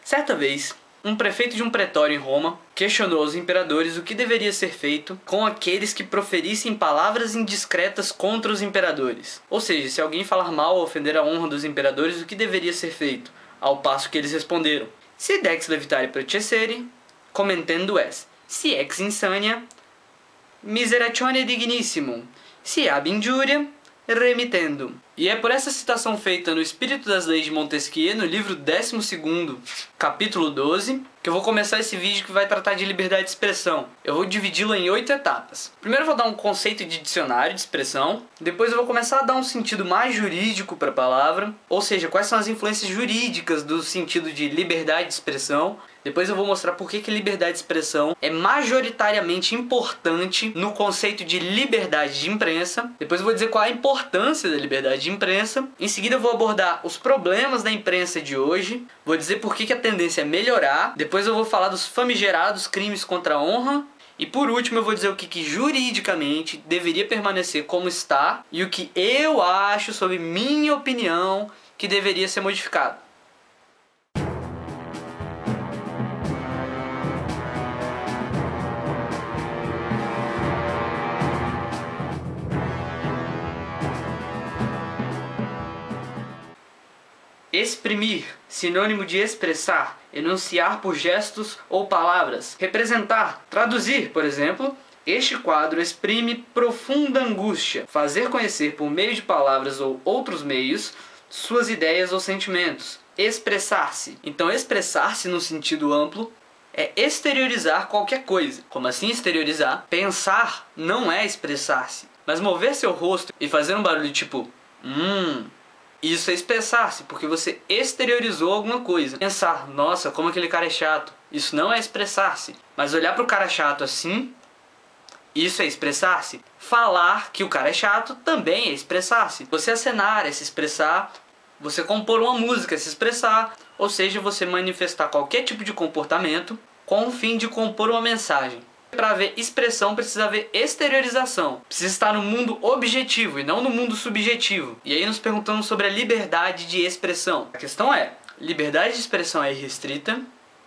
Certa vez, um prefeito de um pretório em Roma questionou aos imperadores o que deveria ser feito com aqueles que proferissem palavras indiscretas contra os imperadores. Ou seja, se alguém falar mal ou ofender a honra dos imperadores, o que deveria ser feito? Ao passo que eles responderam: "Si dex levitare processere, commentendo es, si ex insania, miseratione dignissimum, si ab injuria, remitendo." E é por essa citação feita no Espírito das Leis de Montesquieu, no livro 12º, capítulo 12, que eu vou começar esse vídeo que vai tratar de liberdade de expressão. Eu vou dividi-lo em 8 etapas. Primeiro eu vou dar um conceito de dicionário de expressão, depois eu vou começar a dar um sentido mais jurídico para a palavra, ou seja, quais são as influências jurídicas do sentido de liberdade de expressão. Depois eu vou mostrar por que liberdade de expressão é majoritariamente importante no conceito de liberdade de imprensa. Depois eu vou dizer qual é a importância da liberdade de imprensa. Em seguida eu vou abordar os problemas da imprensa de hoje. Vou dizer por que a tendência é melhorar. Depois eu vou falar dos famigerados crimes contra a honra. E por último eu vou dizer o que juridicamente deveria permanecer como está e o que eu acho, sob minha opinião, que deveria ser modificado. Exprimir, sinônimo de expressar, enunciar por gestos ou palavras. Representar, traduzir, por exemplo. Este quadro exprime profunda angústia. Fazer conhecer por meio de palavras ou outros meios suas ideias ou sentimentos. Expressar-se. Então, expressar-se no sentido amplo é exteriorizar qualquer coisa. Como assim exteriorizar? Pensar não é expressar-se. Mas mover seu rosto e fazer um barulho tipo isso é expressar-se, porque você exteriorizou alguma coisa. Pensar, nossa, como aquele cara é chato. Isso não é expressar-se. Mas olhar para o cara chato assim, isso é expressar-se. Falar que o cara é chato também é expressar-se. Você acenar é se expressar. Você compor uma música é se expressar. Ou seja, você manifestar qualquer tipo de comportamento com o fim de compor uma mensagem. Para haver expressão precisa haver exteriorização. Precisa estar no mundo objetivo e não no mundo subjetivo. E aí nos perguntamos sobre a liberdade de expressão. A questão é, liberdade de expressão é irrestrita?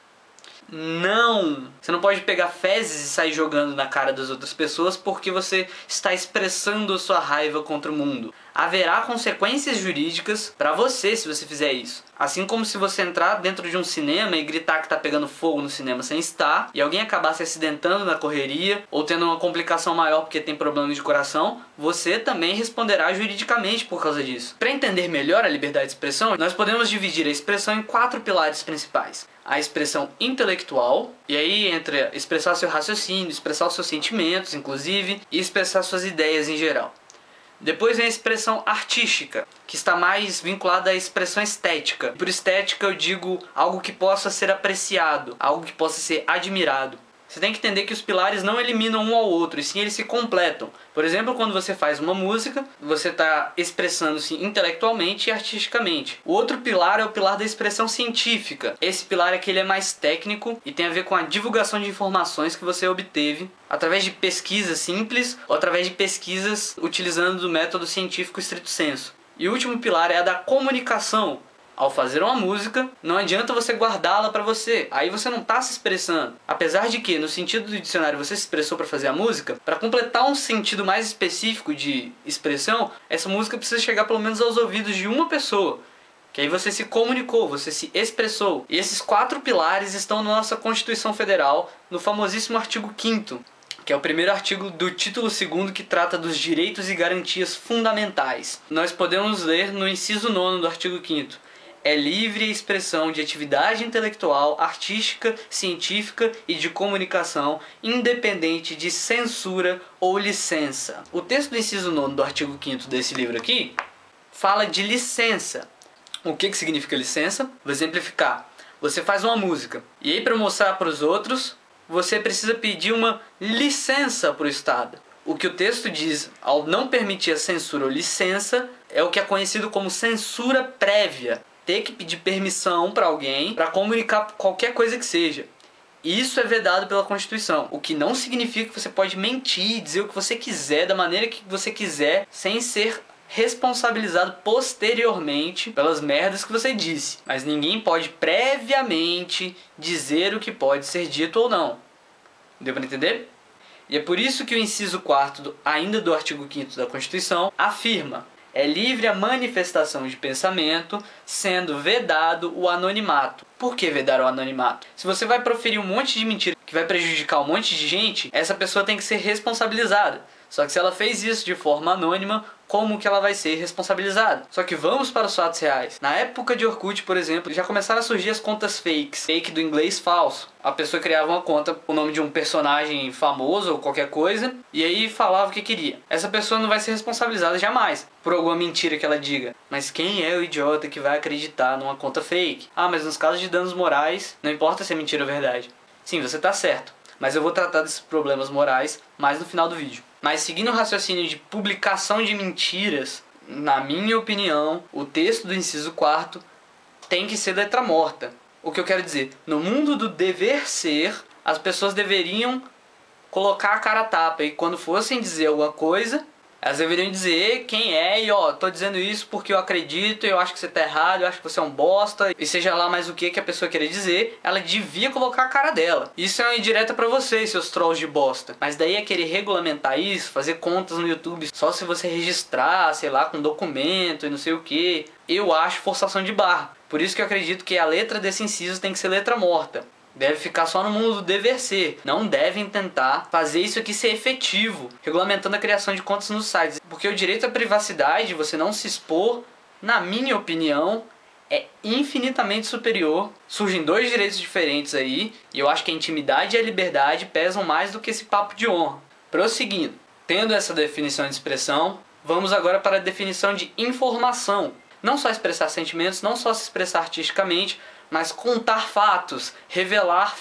Não! Você não pode pegar fezes e sair jogando na cara das outras pessoas porque você está expressando a sua raiva contra o mundo. Haverá consequências jurídicas para você se você fizer isso. Assim como se você entrar dentro de um cinema e gritar que está pegando fogo no cinema sem estar, e alguém acabar se acidentando na correria, ou tendo uma complicação maior porque tem problema de coração, você também responderá juridicamente por causa disso. Para entender melhor a liberdade de expressão, nós podemos dividir a expressão em 4 pilares principais. A expressão intelectual, e aí entra expressar seu raciocínio, expressar os seus sentimentos, inclusive, e expressar suas ideias em geral. Depois vem a expressão artística, que está mais vinculada à expressão estética. Por estética eu digo algo que possa ser apreciado, algo que possa ser admirado. Você tem que entender que os pilares não eliminam um ao outro, e sim eles se completam. Por exemplo, quando você faz uma música, você está expressando-se intelectualmente e artisticamente. O outro pilar é o pilar da expressão científica. Esse pilar é que ele é mais técnico e tem a ver com a divulgação de informações que você obteve através de pesquisas simples ou através de pesquisas utilizando o método científico estrito sensu. E o último pilar é a da comunicação. Ao fazer uma música, não adianta você guardá-la para você. Aí você não está se expressando. Apesar de que, no sentido do dicionário, você se expressou para fazer a música, para completar um sentido mais específico de expressão, essa música precisa chegar pelo menos aos ouvidos de uma pessoa. Que aí você se comunicou, você se expressou. E esses 4 pilares estão na nossa Constituição Federal, no famosíssimo artigo 5º. Que é o primeiro artigo do título 2º que trata dos direitos e garantias fundamentais. Nós podemos ler no inciso 9º do artigo 5º. É livre a expressão de atividade intelectual, artística, científica e de comunicação, independente de censura ou licença. O texto do inciso 9º do artigo 5º desse livro aqui fala de licença. O que significa licença? Vou exemplificar. Você faz uma música e aí, para mostrar para os outros, você precisa pedir uma licença para o Estado. O que o texto diz, ao não permitir a censura ou licença, é o que é conhecido como censura prévia. Ter que pedir permissão para alguém para comunicar qualquer coisa que seja. Isso é vedado pela Constituição, o que não significa que você pode mentir, dizer o que você quiser, da maneira que você quiser, sem ser responsabilizado posteriormente pelas merdas que você disse. Mas ninguém pode previamente dizer o que pode ser dito ou não. Deu para entender? E é por isso que o inciso 4º, ainda do artigo 5º da Constituição, afirma: é livre a manifestação de pensamento, sendo vedado o anonimato. Por que vedar o anonimato? Se você vai proferir um monte de mentira que vai prejudicar um monte de gente, essa pessoa tem que ser responsabilizada. Só que se ela fez isso de forma anônima, como que ela vai ser responsabilizada? Só que vamos para os fatos reais. Na época de Orkut, por exemplo, já começaram a surgir as contas fakes. Fake do inglês falso. A pessoa criava uma conta com o nome de um personagem famoso ou qualquer coisa, e aí falava o que queria. Essa pessoa não vai ser responsabilizada jamais por alguma mentira que ela diga. Mas quem é o idiota que vai acreditar numa conta fake? Ah, mas nos casos de danos morais, não importa se é mentira ou verdade. Sim, você tá certo. Mas eu vou tratar desses problemas morais mais no final do vídeo. Mas seguindo o raciocínio de publicação de mentiras, na minha opinião, o texto do inciso 4º tem que ser letra morta. O que eu quero dizer? No mundo do dever ser, as pessoas deveriam colocar a cara a tapa. E quando fossem dizer alguma coisa, elas deveriam dizer quem é. E ó, tô dizendo isso porque eu acredito, eu acho que você tá errado, eu acho que você é um bosta. E seja lá mais o que a pessoa querer dizer, ela devia colocar a cara dela. Isso é uma indireta pra vocês, seus trolls de bosta. Mas daí é querer regulamentar isso, fazer contas no YouTube só se você registrar, sei lá, com documento e não sei o que. Eu acho forçação de barra. Por isso que eu acredito que a letra desse inciso tem que ser letra morta. Deve ficar só no mundo do dever ser. Não devem tentar fazer isso aqui ser efetivo, regulamentando a criação de contas nos sites. Porque o direito à privacidade, você não se expor, na minha opinião, é infinitamente superior. Surgem dois direitos diferentes aí, e eu acho que a intimidade e a liberdade pesam mais do que esse papo de honra. Prosseguindo, tendo essa definição de expressão, vamos agora para a definição de informação. Não só expressar sentimentos, não só se expressar artisticamente, mas contar fatos, revelar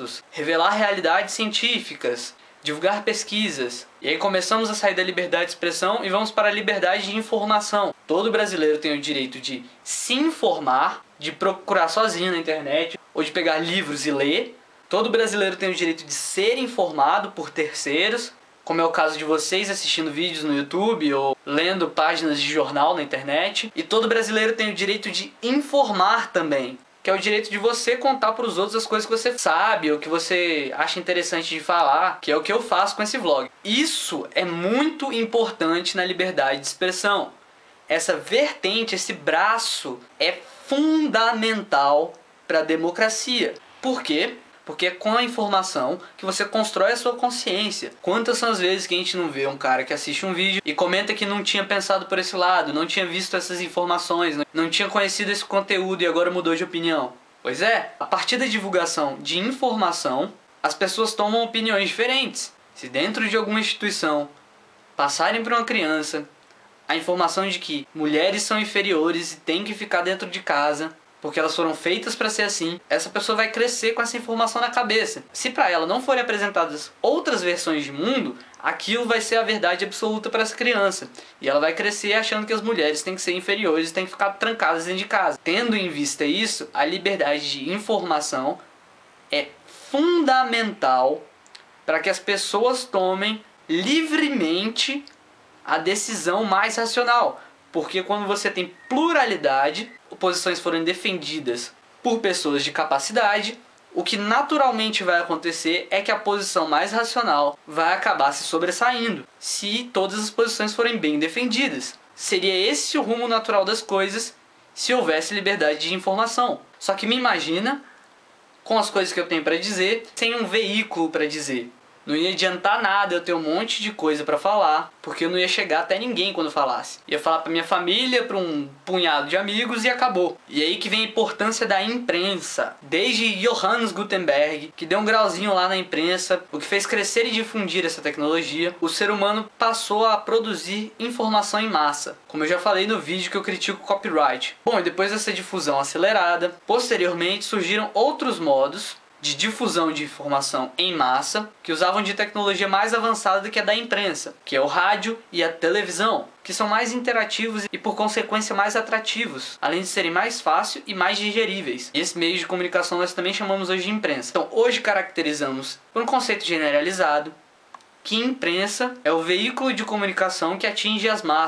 realidades científicas, divulgar pesquisas. E aí começamos a sair da liberdade de expressão e vamos para a liberdade de informação. Todo brasileiro tem o direito de se informar, de procurar sozinho na internet, ou de pegar livros e ler. Todo brasileiro tem o direito de ser informado por terceiros, como é o caso de vocês assistindo vídeos no YouTube ou lendo páginas de jornal na internet. E todo brasileiro tem o direito de informar também, que é o direito de você contar para os outros as coisas que você sabe ou que você acha interessante de falar, que é o que eu faço com esse vlog. Isso é muito importante na liberdade de expressão. Essa vertente, esse braço é fundamental para a democracia. Por quê? Porque é com a informação que você constrói a sua consciência. Quantas são as vezes que a gente não vê um cara que assiste um vídeo e comenta que não tinha pensado por esse lado, não tinha visto essas informações, não tinha conhecido esse conteúdo e agora mudou de opinião? Pois é, a partir da divulgação de informação, as pessoas tomam opiniões diferentes. Se dentro de alguma instituição passarem para uma criança a informação de que mulheres são inferiores e têm que ficar dentro de casa, porque elas foram feitas para ser assim, essa pessoa vai crescer com essa informação na cabeça. Se para ela não forem apresentadas outras versões de mundo, aquilo vai ser a verdade absoluta para essa criança. E ela vai crescer achando que as mulheres têm que ser inferiores e têm que ficar trancadas dentro de casa. Tendo em vista isso, a liberdade de informação é fundamental para que as pessoas tomem livremente a decisão mais racional. Porque quando você tem pluralidade, posições forem defendidas por pessoas de capacidade, o que naturalmente vai acontecer é que a posição mais racional vai acabar se sobressaindo, se todas as posições forem bem defendidas. Seria esse o rumo natural das coisas se houvesse liberdade de informação. Só que me imagina, com as coisas que eu tenho para dizer, sem um veículo para dizer. Não ia adiantar nada eu ter um monte de coisa pra falar, porque eu não ia chegar até ninguém quando falasse. Ia falar pra minha família, pra um punhado de amigos e acabou. E aí que vem a importância da imprensa. Desde Johannes Gutenberg, que deu um grauzinho lá na imprensa, o que fez crescer e difundir essa tecnologia, o ser humano passou a produzir informação em massa. Como eu já falei no vídeo que eu critico o copyright. Bom, e depois dessa difusão acelerada, posteriormente surgiram outros modos de difusão de informação em massa, que usavam de tecnologia mais avançada do que a da imprensa, que é o rádio e a televisão, que são mais interativos e por consequência mais atrativos, além de serem mais fáceis e mais digeríveis. E esse meio de comunicação nós também chamamos hoje de imprensa. Então hoje caracterizamos por um conceito generalizado que imprensa é o veículo de comunicação que atinge as massas,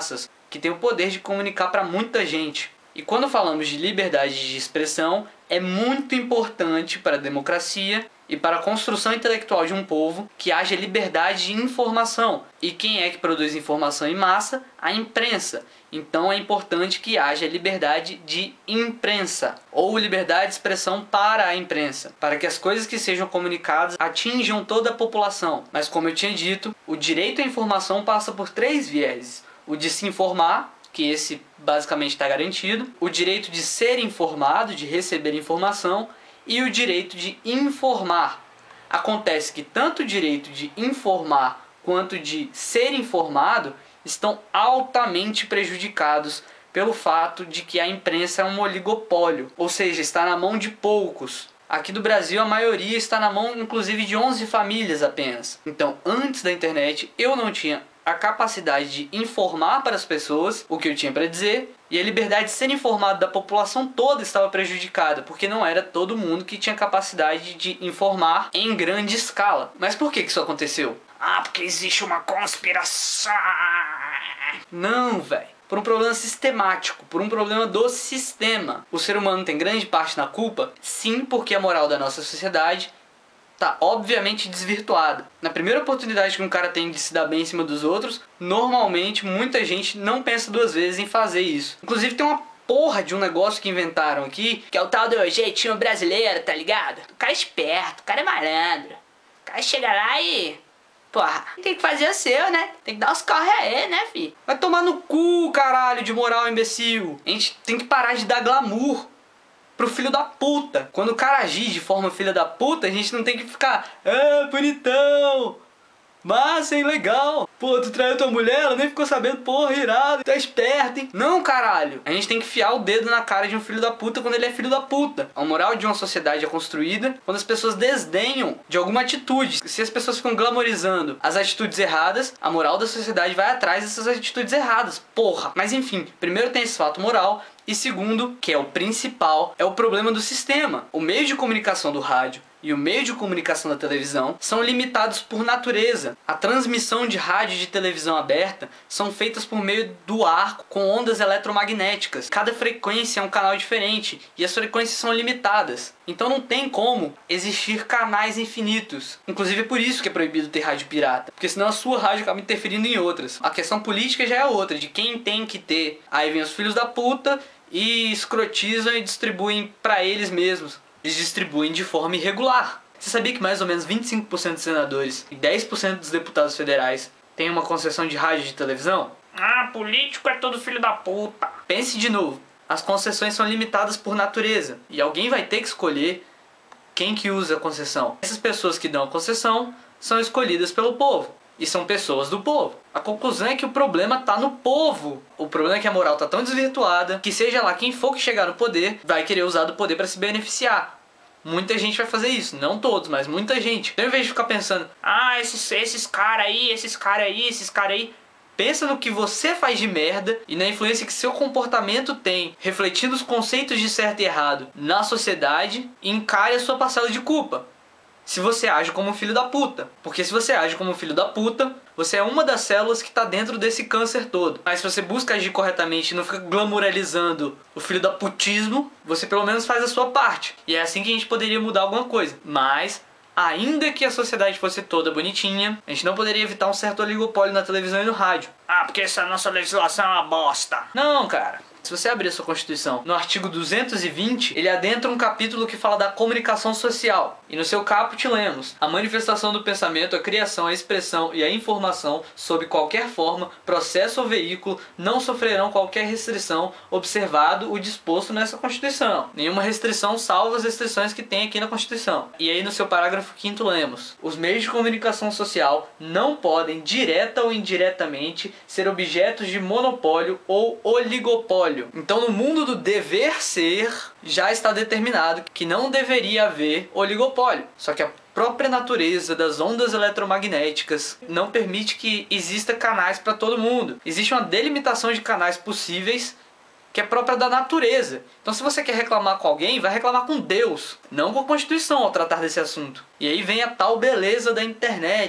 que tem o poder de comunicar para muita gente. E quando falamos de liberdade de expressão, é muito importante para a democracia e para a construção intelectual de um povo que haja liberdade de informação. E quem é que produz informação em massa? A imprensa. Então é importante que haja liberdade de imprensa, ou liberdade de expressão para a imprensa, para que as coisas que sejam comunicadas atinjam toda a população. Mas como eu tinha dito, o direito à informação passa por 3 vieses. O de se informar, que esse basicamente está garantido, o direito de ser informado, de receber informação, e o direito de informar. Acontece que tanto o direito de informar quanto de ser informado estão altamente prejudicados pelo fato de que a imprensa é um oligopólio, ou seja, está na mão de poucos. Aqui do Brasil a maioria está na mão inclusive de 11 famílias apenas. Então, antes da internet eu não tinha a capacidade de informar para as pessoas o que eu tinha para dizer, e a liberdade de ser informado da população toda estava prejudicada, porque não era todo mundo que tinha capacidade de informar em grande escala. Mas por que isso aconteceu? Ah, porque existe uma conspiração. Não, velho. Por um problema sistemático, por um problema do sistema. O ser humano tem grande parte na culpa? Sim, porque a moral da nossa sociedade tá obviamente desvirtuada. Na primeira oportunidade que um cara tem de se dar bem em cima dos outros, normalmente muita gente não pensa 2 vezes em fazer isso. Inclusive tem uma porra de um negócio que inventaram aqui, que é o tal do jeitinho brasileiro, tá ligado? O cara é esperto, o cara é malandro. O cara chega lá e... porra, tem que fazer o seu, né? Tem que dar os corre aí, né, fi? Vai tomar no cu, caralho, de moral, imbecil. A gente tem que parar de dar glamour pro filho da puta. Quando o cara agir de forma filha da puta, a gente não tem que ficar, bonitão, massa, hein, legal. Pô, tu traiu tua mulher, ela nem ficou sabendo, porra, irado, tá esperto, hein. Não, caralho. A gente tem que enfiar o dedo na cara de um filho da puta quando ele é filho da puta. A moral de uma sociedade é construída quando as pessoas desdenham de alguma atitude. Se as pessoas ficam glamorizando as atitudes erradas, a moral da sociedade vai atrás dessas atitudes erradas, porra. Mas enfim, primeiro tem esse fato moral, e segundo, que é o principal, é o problema do sistema. O meio de comunicação do rádio e o meio de comunicação da televisão são limitados por natureza. A transmissão de rádio e de televisão aberta são feitas por meio do ar com ondas eletromagnéticas. Cada frequência é um canal diferente e as frequências são limitadas. Então não tem como existir canais infinitos. Inclusive é por isso que é proibido ter rádio pirata, porque senão a sua rádio acaba interferindo em outras. A questão política já é outra, de quem tem que ter. Aí vem os filhos da puta e escrotizam e distribuem pra eles mesmos. Eles distribuem de forma irregular. Você sabia que mais ou menos 25% dos senadores e 10% dos deputados federais têm uma concessão de rádio e de televisão? Ah, político é todo filho da puta. Pense de novo. As concessões são limitadas por natureza. E alguém vai ter que escolher quem que usa a concessão. Essas pessoas que dão a concessão são escolhidas pelo povo. E são pessoas do povo. A conclusão é que o problema tá no povo. O problema é que a moral tá tão desvirtuada que seja lá quem for que chegar no poder vai querer usar do poder para se beneficiar. Muita gente vai fazer isso, não todos, mas muita gente. Então, ao invés de ficar pensando, esses caras aí, pensa no que você faz de merda e na influência que seu comportamento tem, refletindo os conceitos de certo e errado na sociedade, e encare a sua parcela de culpa. Se você age como um filho da puta. Porque se você age como um filho da puta, você é uma das células que está dentro desse câncer todo. Mas se você busca agir corretamente e não fica glamouralizando o filho da putismo, você pelo menos faz a sua parte. E é assim que a gente poderia mudar alguma coisa. Mas, ainda que a sociedade fosse toda bonitinha, a gente não poderia evitar um certo oligopólio na televisão e no rádio. Ah, porque essa nossa legislação é uma bosta. Não, cara. Se você abrir a sua Constituição, no artigo 220, ele adentra um capítulo que fala da comunicação social. E no seu caput lemos: a manifestação do pensamento, a criação, a expressão e a informação, sob qualquer forma, processo ou veículo, não sofrerão qualquer restrição, observado o disposto nessa Constituição. Nenhuma restrição, salvo as restrições que tem aqui na Constituição. E aí no seu parágrafo 5º lemos: os meios de comunicação social não podem, direta ou indiretamente, ser objetos de monopólio ou oligopólio. Então, no mundo do dever ser, já está determinado que não deveria haver oligopólio. Só que a própria natureza das ondas eletromagnéticas não permite que exista canais para todo mundo. Existe uma delimitação de canais possíveis que é própria da natureza. Então, se você quer reclamar com alguém, vai reclamar com Deus, não com a Constituição ao tratar desse assunto. E aí vem a tal beleza da internet.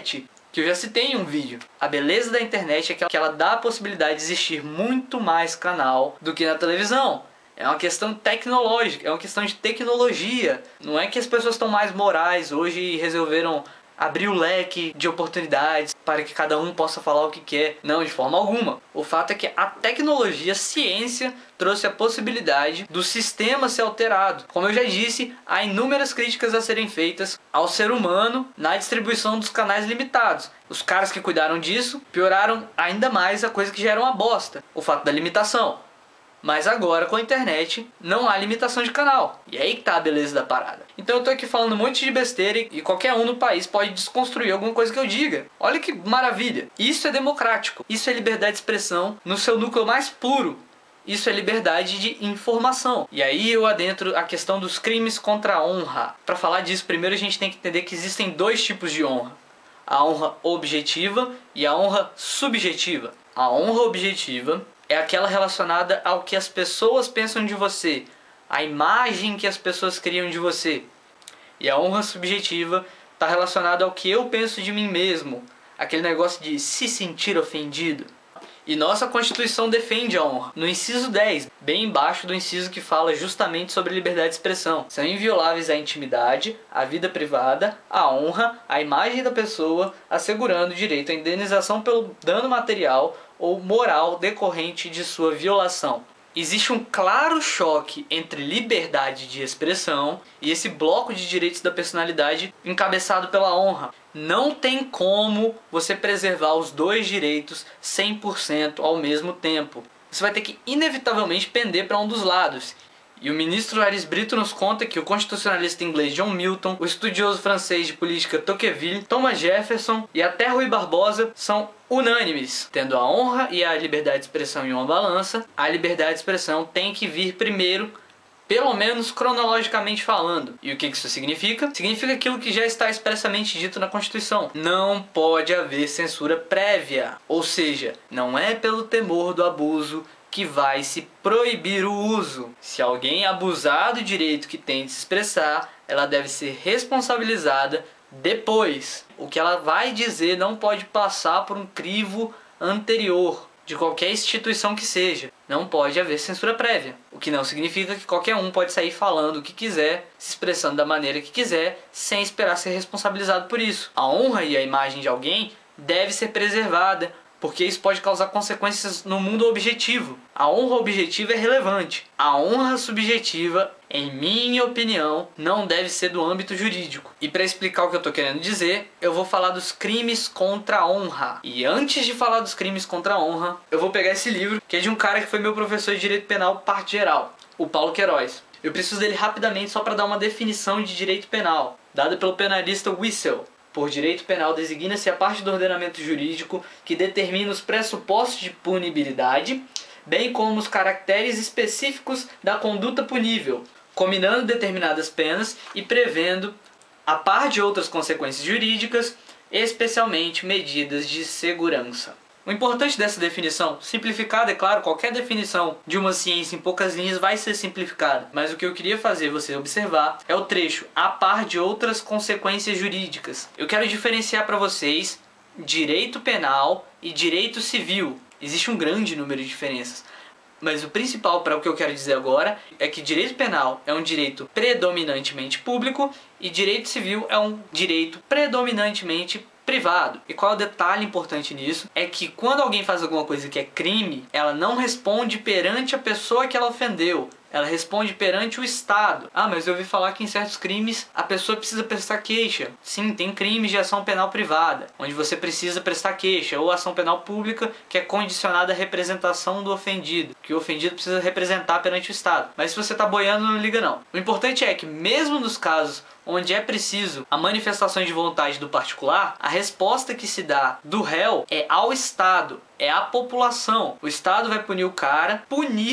que eu já citei em um vídeo. A beleza da internet é que ela dá a possibilidade de existir muito mais canal do que na televisão. É uma questão tecnológica, é uma questão de tecnologia. Não é que as pessoas estão mais morais hoje e resolveram abrir o leque de oportunidades para que cada um possa falar o que quer. Não, de forma alguma. O fato é que a tecnologia, a ciência, trouxe a possibilidade do sistema ser alterado. Como eu já disse, há inúmeras críticas a serem feitas ao ser humano na distribuição dos canais limitados. Os caras que cuidaram disso pioraram ainda mais a coisa que já era uma bosta, o fato da limitação. Mas agora, com a internet, não há limitação de canal. E é aí que tá a beleza da parada. Então eu tô aqui falando um monte de besteira e qualquer um no país pode desconstruir alguma coisa que eu diga. Olha que maravilha. Isso é democrático. Isso é liberdade de expressão no seu núcleo mais puro. Isso é liberdade de informação. E aí eu adentro a questão dos crimes contra a honra. Para falar disso, primeiro a gente tem que entender que existem dois tipos de honra. A honra objetiva e a honra subjetiva. A honra objetiva é aquela relacionada ao que as pessoas pensam de você, a imagem que as pessoas criam de você. E a honra subjetiva está relacionada ao que eu penso de mim mesmo, aquele negócio de se sentir ofendido. E nossa Constituição defende a honra. No inciso 10, bem embaixo do inciso que fala justamente sobre liberdade de expressão. São invioláveis a intimidade, a vida privada, a honra, a imagem da pessoa, assegurando o direito à indenização pelo dano material ou moral decorrente de sua violação. Existe um claro choque entre liberdade de expressão e esse bloco de direitos da personalidade encabeçado pela honra. Não tem como você preservar os dois direitos 100% ao mesmo tempo. Você vai ter que inevitavelmente pender para um dos lados. E o ministro Aris Brito nos conta que o constitucionalista inglês John Milton, o estudioso francês de política Tocqueville, Thomas Jefferson e até Rui Barbosa são unânimes. Tendo a honra e a liberdade de expressão em uma balança, a liberdade de expressão tem que vir primeiro, pelo menos cronologicamente falando. E o que isso significa? Significa aquilo que já está expressamente dito na Constituição. Não pode haver censura prévia. Ou seja, não é pelo temor do abuso que vai se proibir o uso. Se alguém abusar do direito que tem de se expressar, ela deve ser responsabilizada depois. O que ela vai dizer não pode passar por um crivo anterior de qualquer instituição que seja. Não pode haver censura prévia. O que não significa que qualquer um pode sair falando o que quiser, se expressando da maneira que quiser, sem esperar ser responsabilizado por isso. A honra e a imagem de alguém deve ser preservada, porque isso pode causar consequências no mundo objetivo. A honra objetiva é relevante. A honra subjetiva, em minha opinião, não deve ser do âmbito jurídico. E para explicar o que eu estou querendo dizer, eu vou falar dos crimes contra a honra. E antes de falar dos crimes contra a honra, eu vou pegar esse livro, que é de um cara que foi meu professor de Direito Penal parte geral, o Paulo Queiroz. Eu preciso dele rapidamente só para dar uma definição de direito penal, dada pelo penalista Wissel. Por direito penal designa-se a parte do ordenamento jurídico que determina os pressupostos de punibilidade, bem como os caracteres específicos da conduta punível, combinando determinadas penas e prevendo, a par de outras consequências jurídicas, especialmente medidas de segurança. O importante dessa definição, simplificada, é claro, qualquer definição de uma ciência em poucas linhas vai ser simplificada, mas o que eu queria fazer você observar é o trecho a par de outras consequências jurídicas. Eu quero diferenciar para vocês direito penal e direito civil. Existe um grande número de diferenças, mas o principal para o que eu quero dizer agora é que direito penal é um direito predominantemente público e direito civil é um direito predominantemente privado. E qual é o detalhe importante nisso? É que quando alguém faz alguma coisa que é crime, ela não responde perante a pessoa que ela ofendeu. Ela responde perante o Estado. Ah, mas eu ouvi falar que em certos crimes a pessoa precisa prestar queixa. Sim, tem crimes de ação penal privada, onde você precisa prestar queixa, ou ação penal pública, que é condicionada à representação do ofendido, que o ofendido precisa representar perante o Estado. Mas se você está boiando, não liga não. O importante é que mesmo nos casos onde é preciso a manifestação de vontade do particular, a resposta que se dá do réu é ao Estado, é à população. O Estado vai punir o cara,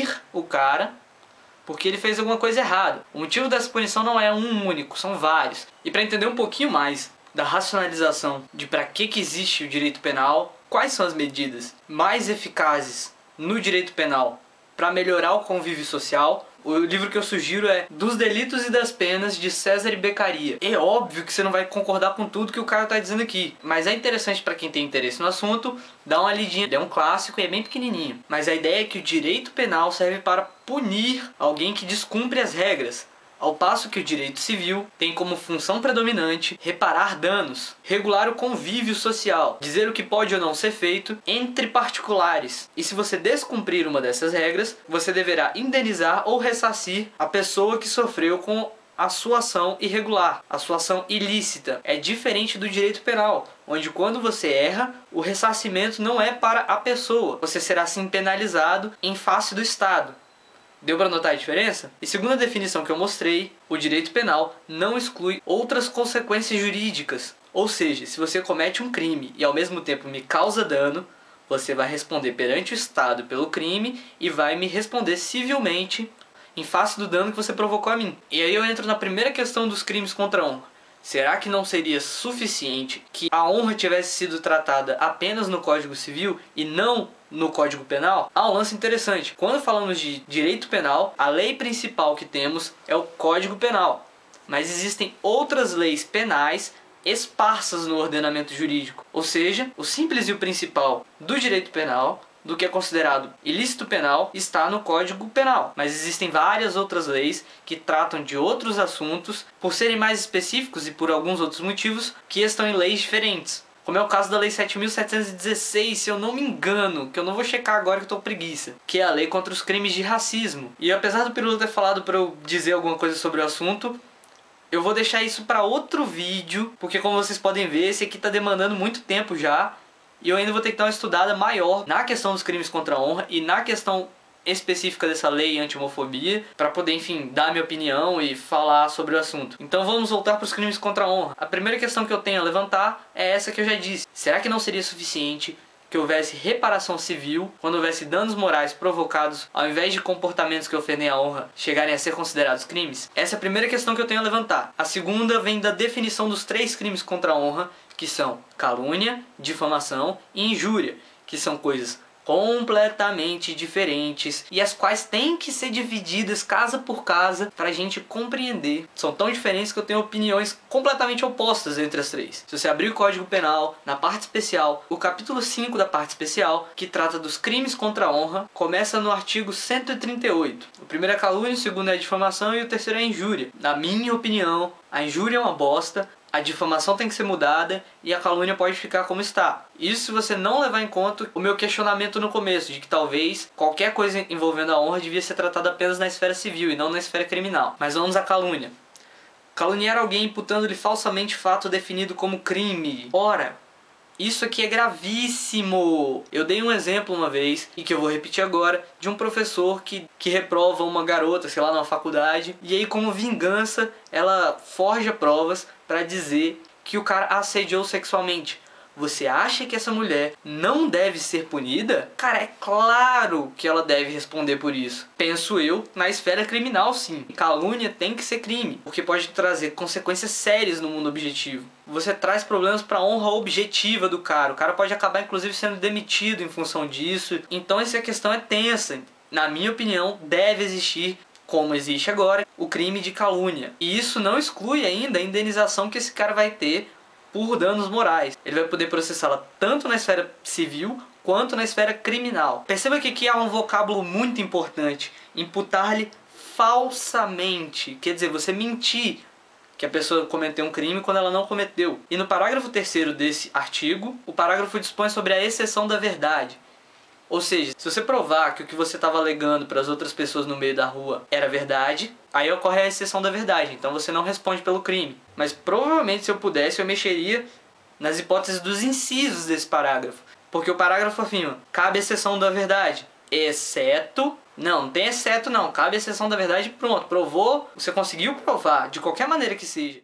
porque ele fez alguma coisa errada. O motivo dessa punição não é um único, são vários. E para entender um pouquinho mais da racionalização de para que existe o direito penal, quais são as medidas mais eficazes no direito penal para melhorar o convívio social, O livro que eu sugiro é Dos Delitos e das Penas, de César Beccaria. É óbvio que você não vai concordar com tudo que o cara tá dizendo aqui, mas é interessante para quem tem interesse no assunto, dar uma lidinha. É um clássico e é bem pequenininho. Mas a ideia é que o direito penal serve para punir alguém que descumpre as regras, ao passo que o direito civil tem como função predominante reparar danos, regular o convívio social, dizer o que pode ou não ser feito entre particulares. E se você descumprir uma dessas regras, você deverá indenizar ou ressarcir a pessoa que sofreu com a sua ação irregular, a sua ação ilícita. É diferente do direito penal, onde quando você erra, o ressarcimento não é para a pessoa. Você será sim penalizado em face do Estado. Deu para notar a diferença? E segundo a definição que eu mostrei, o direito penal não exclui outras consequências jurídicas. Ou seja, se você comete um crime e ao mesmo tempo me causa dano, você vai responder perante o Estado pelo crime e vai me responder civilmente em face do dano que você provocou a mim. E aí eu entro na primeira questão dos crimes contra a honra. Será que não seria suficiente que a honra tivesse sido tratada apenas no Código Civil e não no Código Penal? Um lance interessante. Quando falamos de direito penal, a lei principal que temos é o Código Penal. Mas existem outras leis penais esparsas no ordenamento jurídico. Ou seja, o simples e o principal do direito penal, do que é considerado ilícito penal, está no Código Penal. Mas existem várias outras leis que tratam de outros assuntos, por serem mais específicos e por alguns outros motivos, que estão em leis diferentes. Como é o caso da Lei 7.716, se eu não me engano, que eu não vou checar agora que eu tô com preguiça, que é a lei contra os crimes de racismo. E apesar do Pirula ter falado para eu dizer alguma coisa sobre o assunto, eu vou deixar isso para outro vídeo, porque como vocês podem ver, esse aqui tá demandando muito tempo já. E eu ainda vou ter que dar uma estudada maior na questão dos crimes contra a honra e na questão específica dessa lei anti-homofobia, para poder, enfim, dar minha opinião e falar sobre o assunto. Então vamos voltar para os crimes contra a honra. A primeira questão que eu tenho a levantar é essa que eu já disse. Será que não seria suficiente que houvesse reparação civil quando houvesse danos morais provocados ao invés de comportamentos que ofendem a honra chegarem a ser considerados crimes? Essa é a primeira questão que eu tenho a levantar. A segunda vem da definição dos 3 crimes contra a honra, que são calúnia, difamação e injúria, que são coisas completamente diferentes e as quais têm que ser divididas casa por casa para a gente compreender. São tão diferentes que eu tenho opiniões completamente opostas entre as 3. Se você abrir o Código Penal, na parte especial, o capítulo 5 da parte especial, que trata dos crimes contra a honra, começa no artigo 138. O primeiro é a calúnia, o segundo é a difamação e o terceiro é a injúria. Na minha opinião, a injúria é uma bosta, a difamação tem que ser mudada e a calúnia pode ficar como está. Isso se você não levar em conta o meu questionamento no começo, de que talvez qualquer coisa envolvendo a honra devia ser tratada apenas na esfera civil e não na esfera criminal. Mas vamos à calúnia. Caluniar alguém imputando-lhe falsamente fato definido como crime. Ora, isso aqui é gravíssimo. Eu dei um exemplo uma vez, e que eu vou repetir agora, de um professor que reprova uma garota, sei lá, numa faculdade, e aí como vingança ela forja provas para dizer que o cara a assediou sexualmente. Você acha que essa mulher não deve ser punida? Cara, é claro que ela deve responder por isso. Penso eu, na esfera criminal sim. Calúnia tem que ser crime, porque pode trazer consequências sérias no mundo objetivo. Você traz problemas para a honra objetiva do cara. O cara pode acabar inclusive sendo demitido em função disso. Então essa questão é tensa. Na minha opinião, deve existir, como existe agora, o crime de calúnia. E isso não exclui ainda a indenização que esse cara vai ter por danos morais. Ele vai poder processá-la tanto na esfera civil quanto na esfera criminal. Perceba que aqui há um vocábulo muito importante: imputar-lhe falsamente. Quer dizer, você mentir que a pessoa cometeu um crime quando ela não cometeu. E no parágrafo 3º desse artigo, o parágrafo dispõe sobre a exceção da verdade. Ou seja, se você provar que o que você estava alegando para as outras pessoas no meio da rua era verdade, aí ocorre a exceção da verdade, então você não responde pelo crime. Mas provavelmente, se eu pudesse, eu mexeria nas hipóteses dos incisos desse parágrafo. Porque o parágrafo afirma: cabe exceção da verdade, exceto... Não tem exceto não, cabe exceção da verdade, pronto, provou, você conseguiu provar, de qualquer maneira que seja.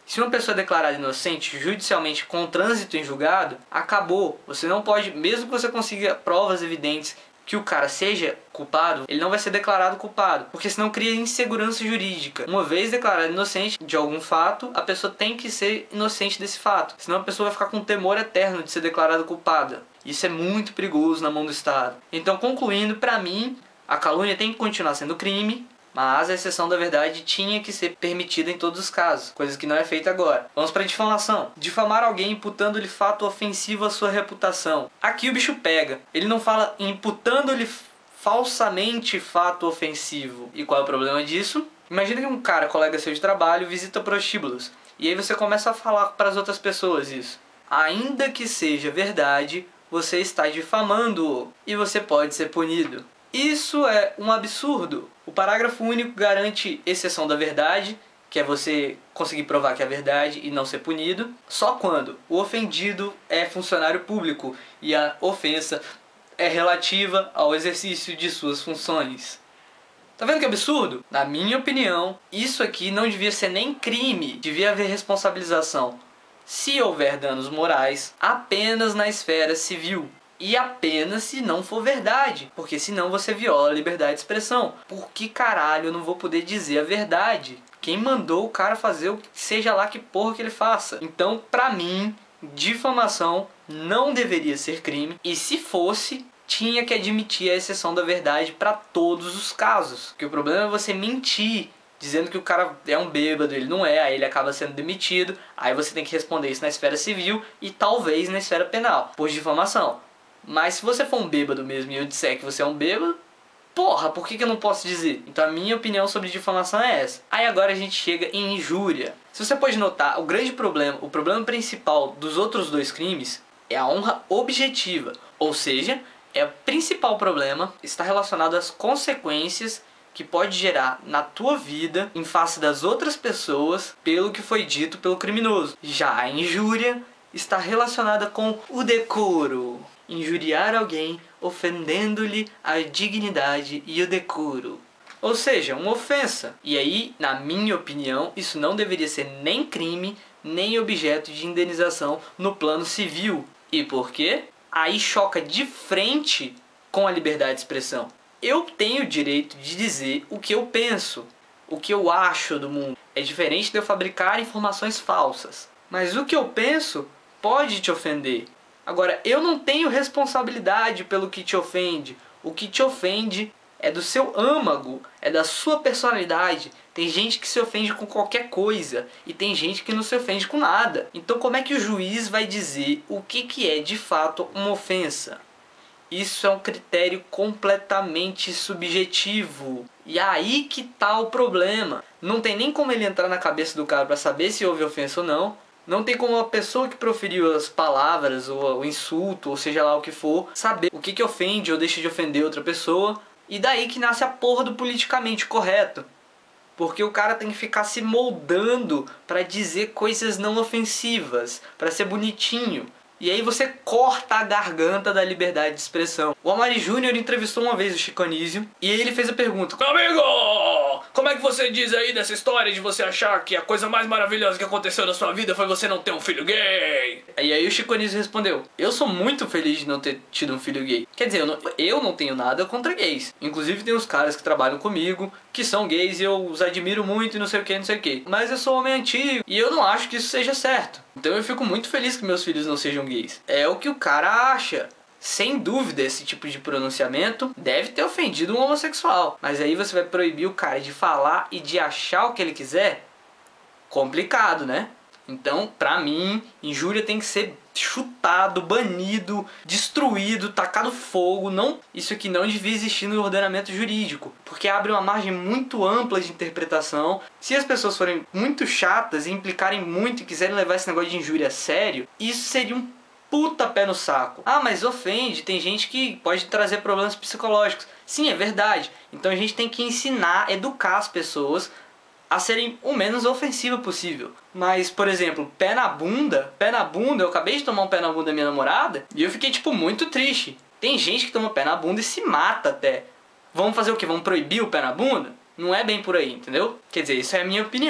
Se uma pessoa é declarada inocente judicialmente com trânsito em julgado, acabou. Você não pode, mesmo que você consiga provas evidentes que o cara seja culpado, ele não vai ser declarado culpado, porque senão cria insegurança jurídica. Uma vez declarado inocente de algum fato, a pessoa tem que ser inocente desse fato, senão a pessoa vai ficar com um temor eterno de ser declarada culpada. Isso é muito perigoso na mão do Estado. Então, concluindo, pra mim, a calúnia tem que continuar sendo crime, mas a exceção da verdade tinha que ser permitida em todos os casos, coisa que não é feita agora. Vamos para difamação. Difamar alguém imputando-lhe fato ofensivo à sua reputação. Aqui o bicho pega. Ele não fala imputando-lhe falsamente fato ofensivo. E qual é o problema disso? Imagina que um cara, colega seu de trabalho, visita prostíbulos. E aí você começa a falar para as outras pessoas isso. Ainda que seja verdade, você está difamando-o e você pode ser punido. Isso é um absurdo. O parágrafo único garante exceção da verdade, que é você conseguir provar que é verdade e não ser punido, só quando o ofendido é funcionário público e a ofensa é relativa ao exercício de suas funções. Tá vendo que absurdo? Na minha opinião, isso aqui não devia ser nem crime, devia haver responsabilização, se houver danos morais, apenas na esfera civil. E apenas se não for verdade, porque senão você viola a liberdade de expressão. Por que caralho eu não vou poder dizer a verdade? Quem mandou o cara fazer o que seja lá que porra que ele faça? Então, pra mim, difamação não deveria ser crime. E se fosse, tinha que admitir a exceção da verdade pra todos os casos. Porque o problema é você mentir, dizendo que o cara é um bêbado, ele não é, aí ele acaba sendo demitido. Aí você tem que responder isso na esfera civil e talvez na esfera penal, por difamação. Mas se você for um bêbado mesmo e eu disser que você é um bêbado, porra, por que eu não posso dizer? Então a minha opinião sobre difamação é essa. Aí agora a gente chega em injúria. Se você pode notar, o grande problema, o problema principal dos outros dois crimes é a honra objetiva. Ou seja, o principal problema está relacionado às consequências que pode gerar na tua vida em face das outras pessoas pelo que foi dito pelo criminoso. Já a injúria está relacionada com o decoro. Injuriar alguém ofendendo-lhe a dignidade e o decoro. Ou seja, uma ofensa. E aí, na minha opinião, isso não deveria ser nem crime, nem objeto de indenização no plano civil. E por quê? Aí choca de frente com a liberdade de expressão. Eu tenho o direito de dizer o que eu penso, o que eu acho do mundo. É diferente de eu fabricar informações falsas. Mas o que eu penso pode te ofender. Agora, eu não tenho responsabilidade pelo que te ofende. O que te ofende é do seu âmago, é da sua personalidade. Tem gente que se ofende com qualquer coisa e tem gente que não se ofende com nada. Então como é que o juiz vai dizer o que é de fato uma ofensa? Isso é um critério completamente subjetivo. E aí que tá o problema. Não tem nem como ele entrar na cabeça do cara para saber se houve ofensa ou não. Não tem como a pessoa que proferiu as palavras, ou o insulto, ou seja lá o que for, saber o que ofende ou deixa de ofender outra pessoa. E daí que nasce a porra do politicamente correto. Porque o cara tem que ficar se moldando para dizer coisas não ofensivas, para ser bonitinho. E aí você corta a garganta da liberdade de expressão. O Amari Júnior entrevistou uma vez o Chico Anísio e aí ele fez a pergunta: meu amigo, como é que você diz aí dessa história de você achar que a coisa mais maravilhosa que aconteceu na sua vida foi você não ter um filho gay? E aí o Chico Anísio respondeu: eu sou muito feliz de não ter tido um filho gay. Quer dizer, eu não tenho nada contra gays. Inclusive tem uns caras que trabalham comigo que são gays e eu os admiro muito e não sei o que, não sei o que. Mas eu sou homem antigo e eu não acho que isso seja certo. Então eu fico muito feliz que meus filhos não sejam gays. É o que o cara acha. Sem dúvida, esse tipo de pronunciamento deve ter ofendido um homossexual. Mas aí você vai proibir o cara de falar e de achar o que ele quiser? Complicado, né? Então, pra mim, injúria tem que ser chutado, banido, destruído, tacado fogo. Não, isso aqui não devia existir no ordenamento jurídico, porque abre uma margem muito ampla de interpretação. Se as pessoas forem muito chatas e implicarem muito e quiserem levar esse negócio de injúria a sério, isso seria um puta pé no saco. Ah, mas ofende, tem gente que pode trazer problemas psicológicos. Sim, é verdade. Então a gente tem que ensinar, educar as pessoas a serem o menos ofensiva possível. Mas, por exemplo, pé na bunda, eu acabei de tomar um pé na bunda da minha namorada e eu fiquei, tipo, muito triste. Tem gente que toma pé na bunda e se mata até. Vamos fazer o quê? Vamos proibir o pé na bunda? Não é bem por aí, entendeu? Quer dizer, isso é a minha opinião.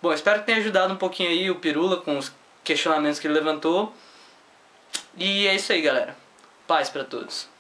Bom, espero que tenha ajudado um pouquinho aí o Pirula com os questionamentos que ele levantou. E é isso aí, galera. Paz pra todos.